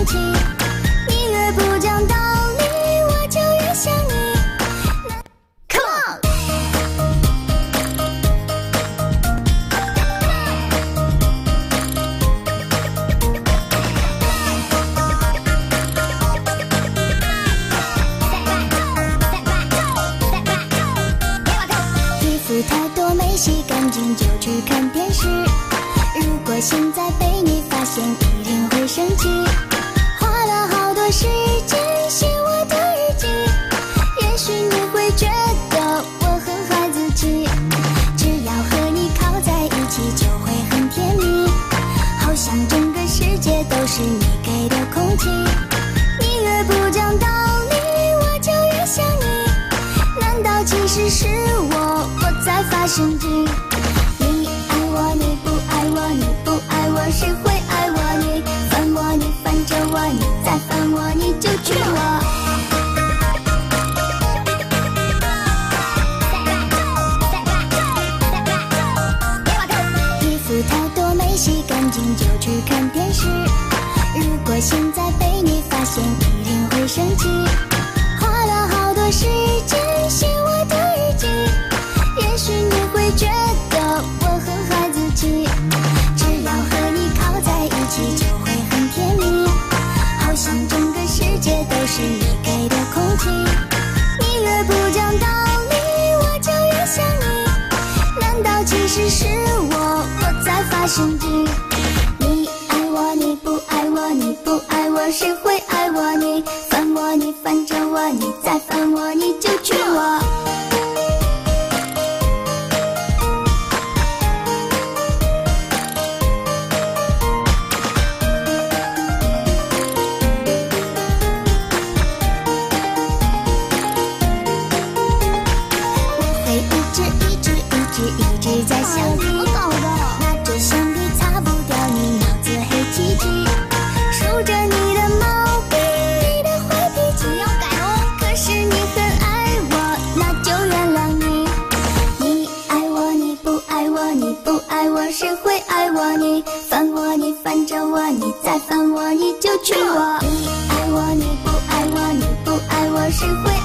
气。你越不讲道理，我就越想你。Come on！ 衣服太多没洗干净就去看电视。如果现在被你发现，一定会生气。花了好多时间写我的日记，也许你会觉得我很孩子气。只要和你靠在一起，就会很甜蜜，好像整个世界都是你给的空气。你越不讲道理，我就越想你。难道其实是我在发神经？你爱我，你不爱我，你不爱我，谁会爱我？你烦我，你烦着我，你再烦我，你就娶我。衣服太多没洗干净就去看电视。如果现在被你发现，一定会生气。花了好多时间写我的日记，也许你会觉得我很孩子气。只要和你靠在一起，就会很甜蜜，好像整个世界都是你给的空气。你越不讲道理，我就越想你。难道其实是我在发神经？你爱我，你不爱我，你不爱我，谁会爱我？你烦我，你烦着我，你再烦我，你就娶我。我会一直在想你，拿着橡皮擦不掉你，脑子黑漆漆，数着你的毛病，你的坏脾气要改哦。可是你很爱我，那就原谅你。你爱我，你不爱我，你不爱我，谁会爱我？你烦我，你烦着我，你再烦我，你就娶我。你爱我，你不爱我，你不爱我，谁会